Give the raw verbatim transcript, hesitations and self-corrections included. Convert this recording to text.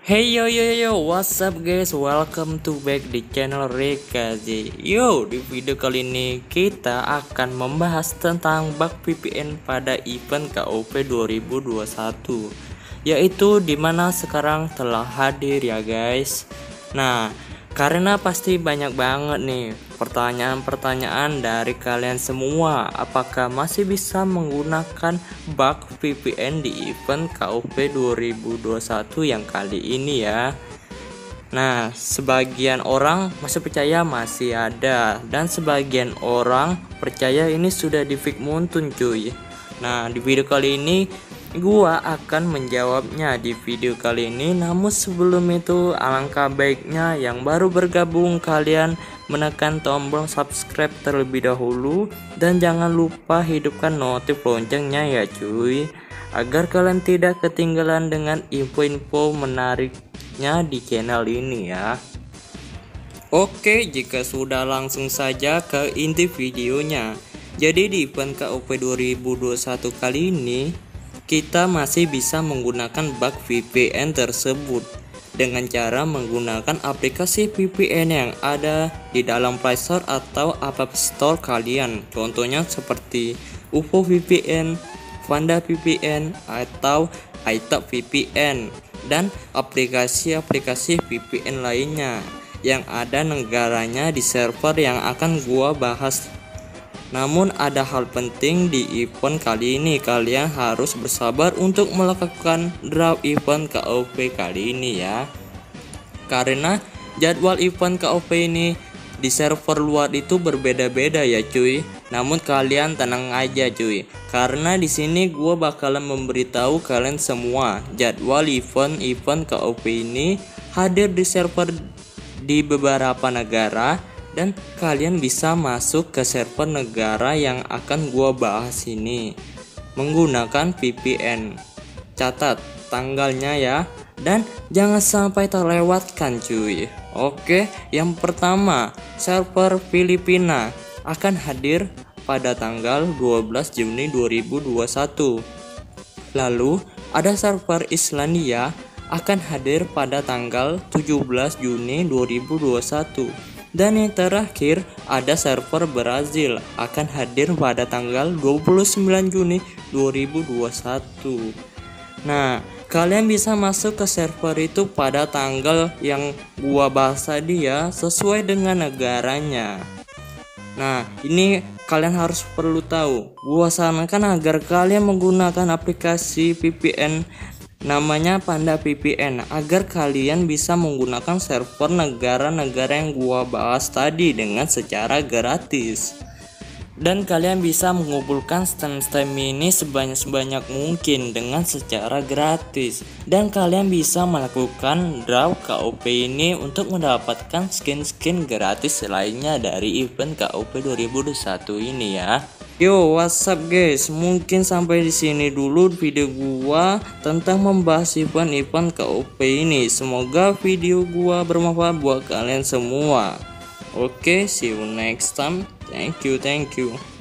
Hey yo yo yo, what's up guys? Welcome to back di channel Rekazi. Yo, di video kali ini kita akan membahas tentang bug V P N pada event K O P dua ribu dua puluh satu, yaitu dimana sekarang telah hadir ya guys. Nah, karena pasti banyak banget nih pertanyaan-pertanyaan dari kalian semua, apakah masih bisa menggunakan bug V P N di event K O P dua ribu dua puluh satu yang kali ini ya. Nah, sebagian orang masih percaya masih ada, dan sebagian orang percaya ini sudah di fix muntun cuy. Nah, di video kali ini gua akan menjawabnya di video kali ini. Namun sebelum itu, alangkah baiknya yang baru bergabung kalian menekan tombol subscribe terlebih dahulu, dan jangan lupa hidupkan notif loncengnya ya cuy, agar kalian tidak ketinggalan dengan info-info menariknya di channel ini ya. Oke, jika sudah langsung saja ke inti videonya. Jadi di event K O P dua ribu dua puluh satu kali ini kita masih bisa menggunakan bug V P N tersebut dengan cara menggunakan aplikasi V P N yang ada di dalam Play Store atau App Store kalian. Contohnya seperti U F O V P N, Panda V P N, atau iTalk V P N, dan aplikasi-aplikasi V P N lainnya yang ada negaranya di server yang akan gua bahas. Namun ada hal penting di event kali ini, kalian harus bersabar untuk melakukan draft event K O P kali ini ya. Karena jadwal event K O P ini di server luar itu berbeda-beda ya cuy. Namun kalian tenang aja cuy, karena di sini gua bakalan memberitahu kalian semua jadwal event-event K O P ini hadir di server di beberapa negara, dan kalian bisa masuk ke server negara yang akan gua bahas ini menggunakan V P N. Catat tanggalnya ya, dan jangan sampai terlewatkan cuy. Oke, yang pertama, server Filipina akan hadir pada tanggal dua belas Juni dua ribu dua puluh satu. Lalu ada server Islandia akan hadir pada tanggal tujuh belas Juni dua ribu dua puluh satu. Dan yang terakhir ada server Brazil akan hadir pada tanggal dua puluh sembilan Juni dua ribu dua puluh satu. Nah, kalian bisa masuk ke server itu pada tanggal yang gua bahas tadi ya, sesuai dengan negaranya. Nah, ini kalian harus perlu tahu. Gua sarankan agar kalian menggunakan aplikasi V P N namanya Panda V P N, agar kalian bisa menggunakan server negara-negara yang gua bahas tadi dengan secara gratis. Dan kalian bisa mengumpulkan stem-stem ini sebanyak-sebanyak mungkin dengan secara gratis. Dan kalian bisa melakukan draft K O P ini untuk mendapatkan skin-skin gratis lainnya dari event K O P dua ribu dua puluh satu ini ya. Yo, what's up guys? Mungkin sampai di sini dulu video gua tentang membahas event-event K O P ini. Semoga video gua bermanfaat buat kalian semua. Oke, see you next time. Thank you, thank you.